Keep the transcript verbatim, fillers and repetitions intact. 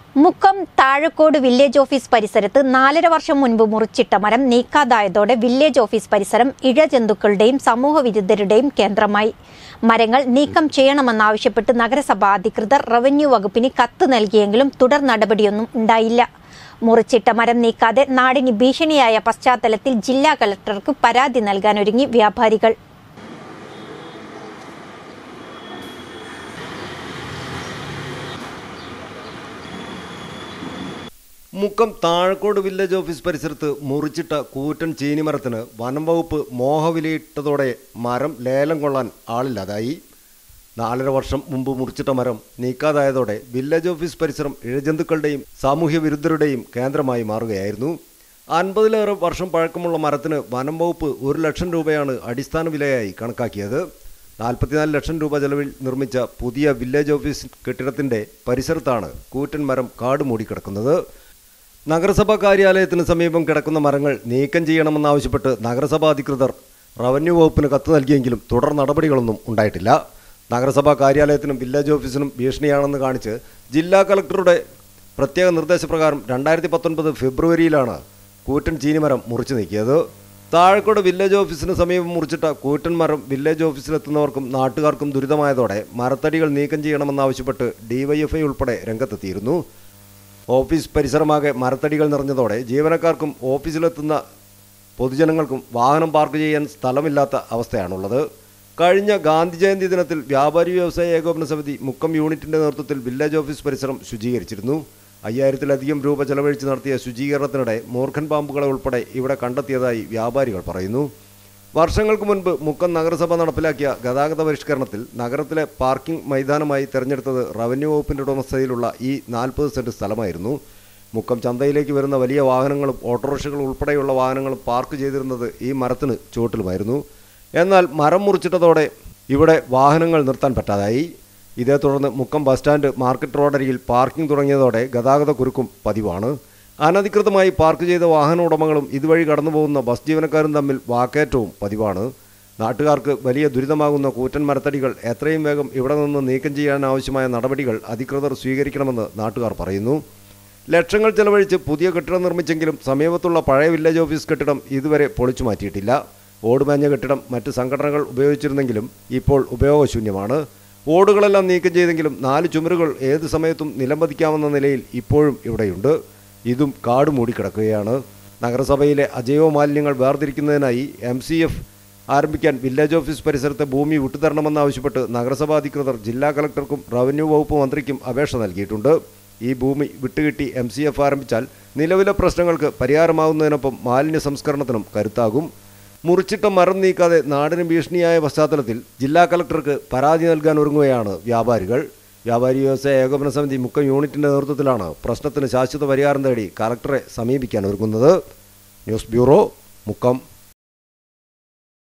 Mukkam Thazhakode village office പരിസരത്ത് നാലര വർഷം മുൻപ് മുറിച്ചിട്ട മരം നീക്കാതായതോടെ വില്ലേജ് ഓഫീസ് പരിസരം ഇഴജന്തുക്കളുടെയും സമൂഹവിരുദ്ധരുടെയും കേന്ദ്രമായി. മരങ്ങൾ നീക്കം ചെയ്യണമെന്നാവശ്യപ്പെട്ട് നഗരസഭാ അധികൃതർ റവന്യൂ വകുപ്പിന് കത്ത് നൽകിയെങ്കിലും തുടർ നടപടിയൊന്നും ഉണ്ടായില്ല. മുറിച്ചിട്ട മരം നീക്കാതെ നാടിന് ഭീഷണിയായ പശ്ചാത്തലത്തിൽ ജില്ലാ കളക്ടർക്ക് പരാതി നൽകാനൊരുങ്ങി വ്യാപാരികൾ. മുക്കം താഴക്കോട് വില്ലേജ് ഓഫീസ് പരിസരത്ത് മുറിച്ചിട്ട കൂറ്റൻ ചീനിമരത്തിന് വനം വകുപ്പ് മോഹവിലയിട്ടതോടെ മരം ലേലം കൊള്ളാൻ ആളില്ലാതായി. നാലര വർഷം മുമ്പ് മുറിച്ചിട്ട മരം നീക്കാതായതോടെ വില്ലേജ് ഓഫീസ് പരിസരം ഇഴജന്തുക്കളുടെയും സാമൂഹ്യ വിരുദ്ധരുടെയും കേന്ദ്രമായി മാറുകയായിരുന്നു. അൻപതിലേറെ വർഷം പഴക്കമുള്ള മരത്തിന് വനം വകുപ്പ് ഒരു ലക്ഷം രൂപയാണ് അടിസ്ഥാന വിലയായി കണക്കാക്കിയത്. നാൽപ്പത്തിനാല് ലക്ഷം രൂപ ചെലവിൽ നിർമ്മിച്ച പുതിയ വില്ലേജ് ഓഫീസ് കെട്ടിടത്തിന്റെ പരിസരത്താണ് കൂറ്റൻ മരം കാട് മൂടിക്കിടക്കുന്നത്. നഗരസഭാ കാര്യാലയത്തിന് സമീപം കിടക്കുന്ന മരങ്ങൾ നീക്കം ചെയ്യണമെന്നാവശ്യപ്പെട്ട് നഗരസഭാ അധികൃതർ റവന്യൂ വകുപ്പിന് കത്ത് നൽകിയെങ്കിലും തുടർ നടപടികളൊന്നും ഉണ്ടായിട്ടില്ല. നഗരസഭാ കാര്യാലയത്തിനും വില്ലേജ് ഓഫീസിനും ഭീഷണിയാണെന്ന് കാണിച്ച് ജില്ലാ കളക്ടറുടെ പ്രത്യേക നിർദ്ദേശപ്രകാരം രണ്ടായിരത്തി പത്തൊൻപത് ഫെബ്രുവരിയിലാണ് കൂറ്റൻ ചീനിമരം മുറിച്ചു നീക്കിയത്. താഴക്കോട് വില്ലേജ് ഓഫീസിന് സമീപം മുറിച്ചിട്ട കൂറ്റൻ മരം വില്ലേജ് ഓഫീസിലെത്തുന്നവർക്കും നാട്ടുകാർക്കും ദുരിതമായതോടെ മരത്തടികൾ നീക്കം ചെയ്യണമെന്നാവശ്യപ്പെട്ട് ഡിവൈഎഫ്ഐ ഉൾപ്പെടെ രംഗത്തെത്തിയിരുന്നു. ഓഫീസ് പരിസരമാകെ മരത്തടികൾ നിറഞ്ഞതോടെ ജീവനക്കാർക്കും ഓഫീസിലെത്തുന്ന പൊതുജനങ്ങൾക്കും വാഹനം പാർക്ക് ചെയ്യാൻ സ്ഥലമില്ലാത്ത അവസ്ഥയാണുള്ളത്. കഴിഞ്ഞ ഗാന്ധി ജയന്തി ദിനത്തിൽ വ്യാപാരി വ്യവസായ ഏകോപന സമിതി മുക്കം യൂണിറ്റിന്റെ നേതൃത്വത്തിൽ വില്ലേജ് ഓഫീസ് പരിസരം ശുചീകരിച്ചിരുന്നു. അയ്യായിരത്തിലധികം രൂപ ചെലവഴിച്ച് നടത്തിയ ശുചീകരണത്തിനിടെ മൂർഖൻ പാമ്പുകളെ ഉൾപ്പെടെ ഇവിടെ കണ്ടെത്തിയതായി വ്യാപാരികൾ പറയുന്നു. വർഷങ്ങൾക്ക് മുൻപ് മുക്കം നഗരസഭ നടപ്പിലാക്കിയ ഗതാഗത പരിഷ്കരണത്തിൽ നഗരത്തിലെ പാർക്കിംഗ് മൈതാനമായി തെരഞ്ഞെടുത്തത് റവന്യൂ വകുപ്പിൻ്റെ ഉടമസ്ഥതയിലുള്ള ഈ നാൽപ്പത് സെന്റ് സ്ഥലമായിരുന്നു. മുക്കം ചന്തയിലേക്ക് വരുന്ന വലിയ വാഹനങ്ങളും ഓട്ടോറിക്ഷകൾ ഉൾപ്പെടെയുള്ള വാഹനങ്ങളും പാർക്ക് ചെയ്തിരുന്നത് ഈ മരത്തിന് ചുവട്ടിലുമായിരുന്നു. എന്നാൽ മരം മുറിച്ചിട്ടതോടെ ഇവിടെ വാഹനങ്ങൾ നിർത്താൻ പറ്റാതായി. ഇതേ തുടർന്ന് മുക്കം ബസ് സ്റ്റാൻഡ്, മാർക്കറ്റ് റോഡരികിൽ പാർക്കിംഗ് തുടങ്ങിയതോടെ ഗതാഗത കുരുക്കും പതിവാണ്. അനധികൃതമായി പാർക്ക് ചെയ്ത വാഹന ഉടമകളും ഇതുവഴി കടന്നുപോകുന്ന ബസ് ജീവനക്കാരും തമ്മിൽ വാക്കേറ്റവും പതിവാണ്. നാട്ടുകാർക്ക് വലിയ ദുരിതമാകുന്ന കൂറ്റൻ മരത്തടികൾ എത്രയും വേഗം ഇവിടെ നിന്ന് നീക്കം ചെയ്യാനാവശ്യമായ നടപടികൾ അധികൃതർ സ്വീകരിക്കണമെന്ന് നാട്ടുകാർ പറയുന്നു. ലക്ഷങ്ങൾ ചെലവഴിച്ച് പുതിയ കെട്ടിടം നിർമ്മിച്ചെങ്കിലും സമീപത്തുള്ള പഴയ വില്ലേജ് ഓഫീസ് കെട്ടിടം ഇതുവരെ പൊളിച്ചു മാറ്റിയിട്ടില്ല. ഓടുമേഞ്ഞ കെട്ടിടം മറ്റ് സംഘടനകൾ ഉപയോഗിച്ചിരുന്നെങ്കിലും ഇപ്പോൾ ഉപയോഗശൂന്യമാണ്. ഓടുകളെല്ലാം നീക്കം ചെയ്തെങ്കിലും നാല് ചുമരുകൾ ഏത് സമയത്തും നിലംപതിക്കാവുന്ന നിലയിൽ ഇപ്പോഴും ഇവിടെയുണ്ട്. ഇതും കാട് മൂടിക്കിടക്കുകയാണ്. നഗരസഭയിലെ അജൈവ മാലിന്യങ്ങൾ വേർതിരിക്കുന്നതിനായി എം സി എഫ് ആരംഭിക്കാൻ വില്ലേജ് ഓഫീസ് പരിസരത്തെ ഭൂമി വിട്ടുതരണമെന്നാവശ്യപ്പെട്ട് നഗരസഭാ അധികൃതർ ജില്ലാ കളക്ടർക്കും റവന്യൂ വകുപ്പ് മന്ത്രിക്കും അപേക്ഷ നൽകിയിട്ടുണ്ട്. ഈ ഭൂമി വിട്ടുകിട്ടി എം സി എഫ് ആരംഭിച്ചാൽ നിലവിലെ പ്രശ്നങ്ങൾക്ക് പരിഹാരമാകുന്നതിനൊപ്പം മാലിന്യ സംസ്കരണത്തിനും കരുത്താകും. മുറിച്ചിട്ട മരം നീക്കാതെ നാടിന് ഭീഷണിയായ പശ്ചാത്തലത്തിൽ ജില്ലാ കളക്ടർക്ക് പരാതി നൽകാൻ ഒരുങ്ങുകയാണ് വ്യാപാരികൾ. വ്യാപാരി വ്യവസായ ഏകോപന സമിതി മുക്കം യൂണിറ്റിന്റെ നേതൃത്വത്തിലാണ് പ്രശ്നത്തിന് ശാശ്വത പരിഹാരം തേടി കളക്ടറെ സമീപിക്കാൻ ഒരുങ്ങുന്നത്. News bureau, Mukkam.